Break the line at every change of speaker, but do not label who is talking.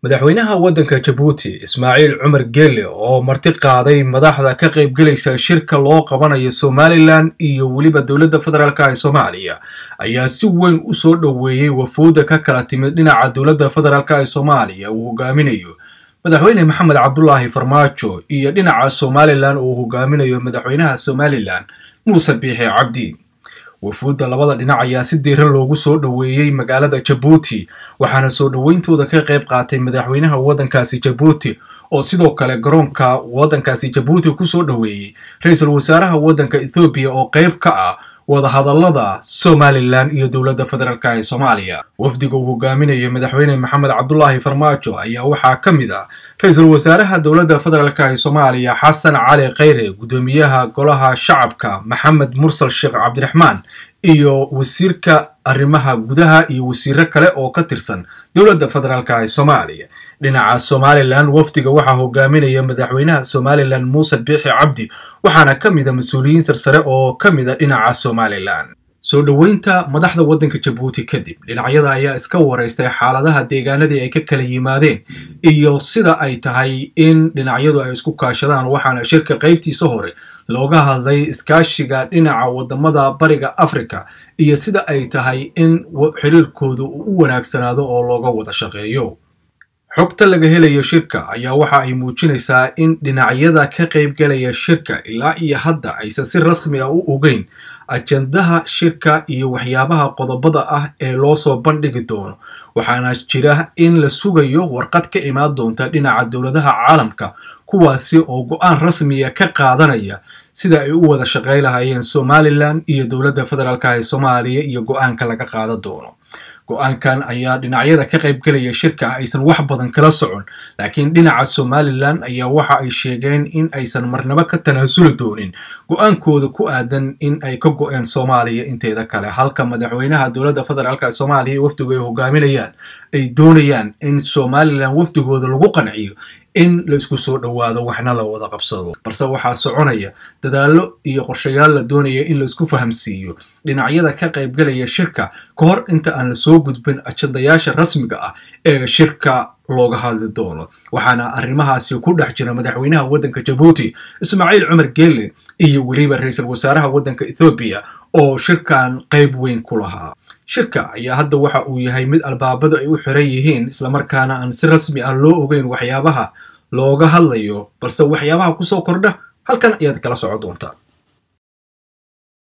madaxweynaha waddanka Jabuuti Ismaaciil Cumar Geelle oo marti qaaday madaxda ka qaybgalaysa shirka loo qabanayo Somaliland iyo waliba dawladda federaalka ee Soomaaliya ayaa si weyn u soo dhaweeyay wafuud ka kala timid dhinaca dawladda federaalka ee Soomaaliya uu hogaaminayo madaxweyne Maxamed Cabdullaahi Farmaajo iyo dhinaca Somaliland uu hogaaminayo madaxweynaha Somaliland Muuse Biixi Cabdi. wafuudda labada dhinac ayaa si diiran loogu soo dhaweeyay magaalada Jabuuti waxaana soo dhaweyntooda ka qayb qaatay madaxweynaha waddankaasi Jabuuti oo sidoo kale garoonka waddankaasi Jabuuti ku soo dhaweeyay ra'iisul wasaaraha waddanka Ethiopia oo qayb ka ah wadahadallada Somaliland iyo dawladda federaalka ee Soomaaliya. wafdiga uu hogaaminayo madaxweyne Maxamed Cabdullaahi Farmaajo ayaa waxaa ka mid ah ra'iisul wasaaraha dawladda federaalka ee Soomaaliya Xasan Cali Khayre, gudoomiyaha golaha shacabka Maxamed Mursal Sheekh Cabdiraxmaan iyo wasiirka arrimaha gudaha iyo wasiirro kale oo ka tirsan dawladda federaalka ee Soomaaliya. dhinaca Somaliland wafdiga waxaa hogaaminaya madaxweynaha Somaliland Muuse Biixi Cabdi waxaana ka mid ah mas'uuliyiin sarsare oo ka mid ah dhinaca Somaliland. soo dhaweynta madaxda waddanka Jabuuti kadib dhinacyada ayaa iska wareystay xaaladaha deegaanadii ay ka kala yimaadeen iyo sida ay tahay in dhinacyadu ay isku kaashadaan waxaana shirka qaybtiisa hore looga hadlay iskaashiga dhinaca wadamada bariga Afrika iyo sida ay tahay in xiriirkoodu u wanaagsanaado oo looga wada shaqeeyo. xogta laga helayo shirka ayaa waxa ay muujinaysaa in dhinacyada ka qaybgalaya shirka ilaa iyo hadda aysan si rasmi ah u ogeyn ajandaha shirka iyo waxyaabaha qodobada ah ee loo soo bandhigi doono waxaana jira in la sugayo warqad ka imaan doonta dhinaca dawladaha caalamka kuwaasi oo go'aan rasmiya ka qaadanaya sida ay u wada shaqeyn lahaayeen Somaliland iyo dawladda federaalka ee Soomaaliya iyo go'aanka laga qaadan doono. go'aankan ayaa dhinacyada ka qaybgalaya shirka aysan wax badan kala socon laakiin dhinaca Somaliland ayaa waxa ay sheegeen in aysan marnaba ka tanaasuli doonin go'aankooda ku aadan in ay ka go'een Soomaaliya inteeda kale halka madaxweynaha dawladda federaalka Soomaaliya wafdigu ay hogaaminayaan ay doonayaan in Somaliland wafdigooda lagu qanciyo in la isku soo dhawaado waxna la wada qabsado balse waxaa soconaya dadaallo iyo qorshayaal la doonaya in la isku fahamsiiyo dhinacyada ka qaybgalaya shirka ka hor inta aan la soo gudbin ajandayaasha rasmiga ah ee shirka looga hadli doono. waxaana arrimahaasi ku dhex jira madaxweynaha waddanka Jabuuti Ismaaciil Cumar Geelle iyo waliba ra'iisul wasaaraha waddanka Ethiopia oo shirkan qayb weyn ku lahaa. shirka ayaa hadda waxa uu yahay mid albaabada ay u xiran yihiin isla markaana aan si rasmi ah loo ogeyn waxyaabaha looga hadlayo balse waxyaabaha ku soo kordha halkan ayaad kala socon doontaa.